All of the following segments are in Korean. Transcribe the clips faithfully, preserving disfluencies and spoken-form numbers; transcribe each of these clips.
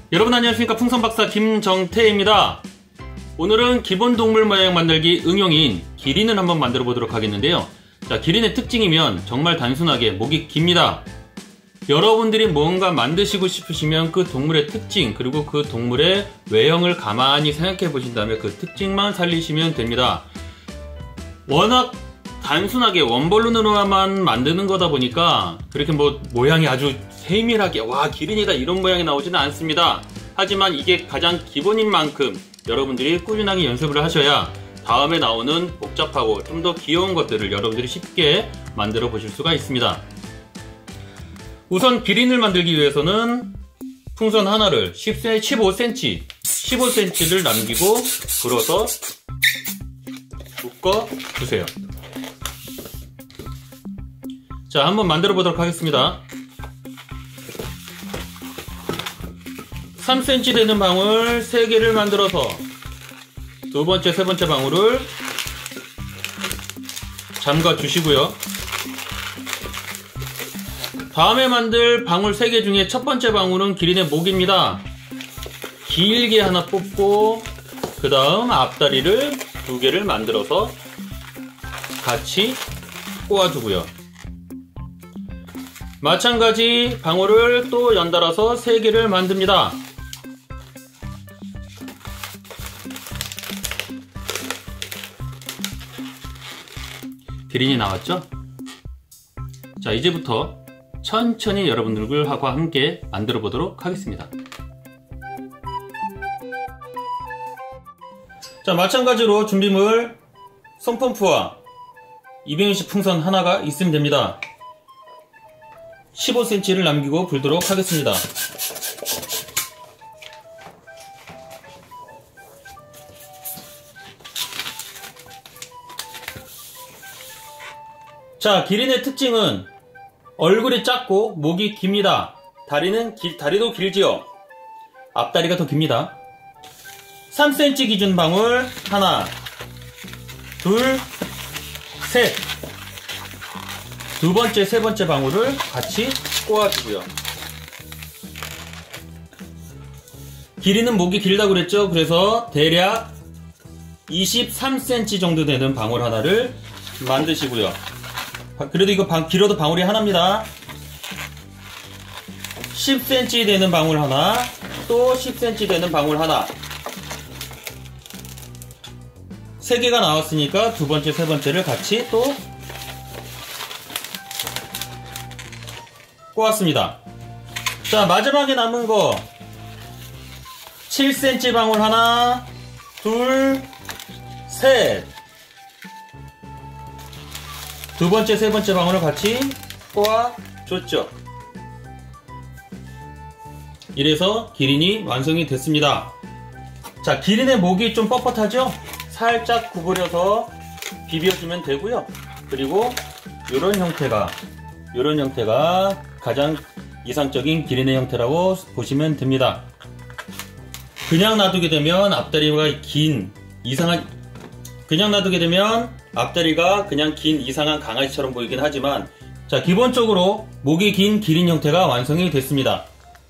여러분 안녕하십니까. 풍선박사 김정태입니다. 오늘은 기본 동물 모양 만들기 응용인 기린을 한번 만들어 보도록 하겠는데요. 자, 기린의 특징이면 정말 단순하게 목이 깁니다. 여러분들이 뭔가 만드시고 싶으시면 그 동물의 특징 그리고 그 동물의 외형을 가만히 생각해 보신 다음에 그 특징만 살리시면 됩니다. 워낙 단순하게 원본론으로만 만드는 거다 보니까 그렇게 뭐 모양이 아주 세밀하게 와 기린이다 이런 모양이 나오지는 않습니다. 하지만 이게 가장 기본인 만큼 여러분들이 꾸준하게 연습을 하셔야 다음에 나오는 복잡하고 좀 더 귀여운 것들을 여러분들이 쉽게 만들어 보실 수가 있습니다. 우선 기린을 만들기 위해서는 풍선 하나를 십오 센티미터 십오 센티미터를 남기고 불어서 묶어 주세요. 자, 한번 만들어 보도록 하겠습니다. 삼 센티미터 되는 방울 세 개를 만들어서 두 번째, 세 번째 방울을 잠가 주시고요. 다음에 만들 방울 세 개 중에 첫 번째 방울은 기린의 목입니다. 길게 하나 뽑고 그 다음 앞다리를 두 개를 만들어서 같이 꼬아주고요. 마찬가지 방울을 또 연달아서 세 개를 만듭니다. 기린이 나왔죠? 자, 이제부터 천천히 여러분들과 함께 만들어 보도록 하겠습니다. 자, 마찬가지로 준비물 손펌프와 이백육십 풍선 하나가 있으면 됩니다. 십오 센티미터를 남기고 불도록 하겠습니다. 자, 기린의 특징은 얼굴이 작고 목이 깁니다. 다리는 길, 다리도 길지요. 앞다리가 더 깁니다. 삼 센티미터 기준 방울 하나, 둘, 셋. 두 번째, 세 번째 방울을 같이 꼬아주고요. 길이는 목이 길다고 그랬죠? 그래서 대략 이십삼 센티미터 정도 되는 방울 하나를 만드시고요. 그래도 이거 방, 길어도 방울이 하나입니다. 십 센티미터 되는 방울 하나, 또 십 센티미터 되는 방울 하나. 세 개가 나왔으니까 두 번째, 세 번째를 같이 또 꼬았습니다. 자, 마지막에 남은 거 칠 센티미터 방울 하나, 둘, 셋. 두 번째, 세 번째 방울을 같이 꼬아줬죠. 이래서 기린이 완성이 됐습니다. 자, 기린의 목이 좀 뻣뻣하죠? 살짝 구부려서 비벼주면 되고요. 그리고 이런 형태가 이런 형태가 가장 이상적인 기린의 형태라고 보시면 됩니다. 그냥 놔두게 되면 앞다리가 긴 이상한 그냥 놔두게 되면 앞다리가 그냥 긴 이상한 강아지처럼 보이긴 하지만 자, 기본적으로 목이 긴 기린 형태가 완성이 됐습니다.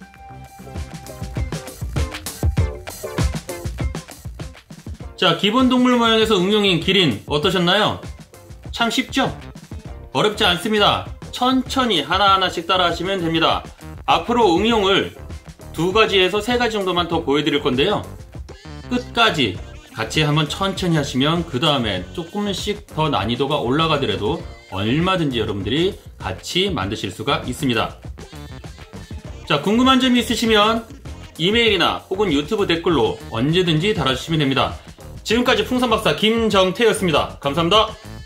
자, 기본 동물 모양에서 응용인 기린 어떠셨나요? 참 쉽죠? 어렵지 않습니다. 천천히 하나하나씩 따라 하시면 됩니다. 앞으로 응용을 두 가지에서 세 가지 정도만 더 보여드릴 건데요. 끝까지 같이 한번 천천히 하시면 그 다음에 조금씩 더 난이도가 올라가더라도 얼마든지 여러분들이 같이 만드실 수가 있습니다. 자, 궁금한 점이 있으시면 이메일이나 혹은 유튜브 댓글로 언제든지 달아주시면 됩니다. 지금까지 풍선박사 김정태였습니다. 감사합니다.